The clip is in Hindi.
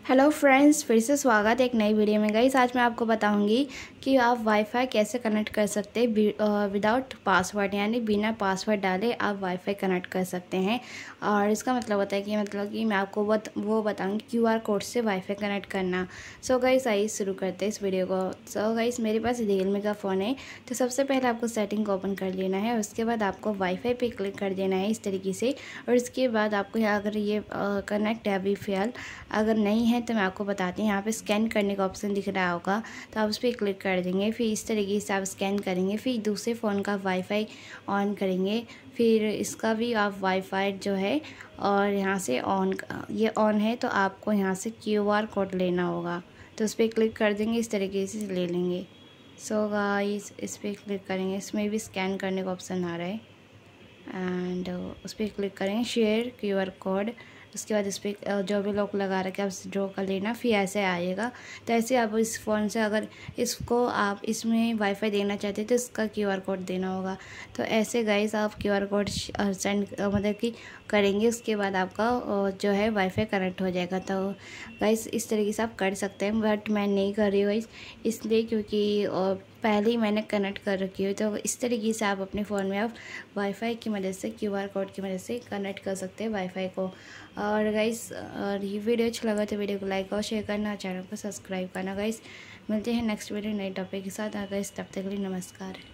हेलो फ्रेंड्स, फिर से स्वागत है एक नई वीडियो में। गाइस आज मैं आपको बताऊंगी कि आप वाईफाई कैसे कनेक्ट कर सकते हैं विदाउट पासवर्ड, यानी बिना पासवर्ड डाले आप वाईफाई कनेक्ट कर सकते हैं। और इसका मतलब होता है कि मैं आपको वो बताऊंगी क्यूआर कोड से वाईफाई कनेक्ट करना। सो गाइस आइए शुरू करते हैं इस वीडियो को। सो गाइस मेरे पास रियलमी का फ़ोन है, तो सबसे पहले आपको सेटिंग को ओपन कर लेना है। उसके बाद आपको वाईफाई पे क्लिक कर देना है इस तरीके से। और इसके बाद आपको यहाँ अगर ये कनेक्ट है अभी फ़िलहाल, अगर नहीं है तो मैं आपको बताती हूँ। यहाँ पे स्कैन करने का ऑप्शन दिख रहा होगा, तो आप उस पर क्लिक कर देंगे। फिर इस तरीके से आप स्कैन करेंगे, फिर दूसरे फ़ोन का वाईफाई ऑन करेंगे, फिर इसका भी आप वाईफाई जो है और यहाँ से ये ऑन है, तो आपको यहाँ से क्यूआर कोड लेना होगा, तो उस पर क्लिक कर देंगे। इस तरीके से ले लेंगे। सो गाइस इस पर क्लिक करेंगे, इसमें भी स्कैन करने का ऑप्शन आ रहा है एंड उस पर क्लिक करेंगे शेयर क्यूआर कोड। उसके बाद इस पर जो भी लॉक लगा रखे आप ड्रॉ कर लेना, फिर ऐसे आएगा। तो ऐसे आप इस फ़ोन से अगर इसको आप इसमें वाईफाई देना चाहते हैं तो इसका क्यूआर कोड देना होगा। तो ऐसे गाइस आप क्यूआर कोड सेंड मतलब कि करेंगे, उसके बाद आपका जो है वाईफाई कनेक्ट हो जाएगा। तो गाइस इस तरीके से आप कर सकते हैं, बट मैं नहीं कर रही हूँ गाइस, इसलिए क्योंकि पहले ही मैंने कनेक्ट कर रखी हुई। तो इस तरीके से आप अपने फ़ोन में आप वाईफाई की मदद से क्यूआर कोड की मदद से कनेक्ट कर सकते हैं वाईफाई को। और गाइस और ये वीडियो अच्छा लगा तो वीडियो को लाइक और शेयर करना, चैनल को सब्सक्राइब करना। गाइस मिलते हैं नेक्स्ट वीडियो नए टॉपिक के साथ। गाइस तब तक के लिए नमस्कार।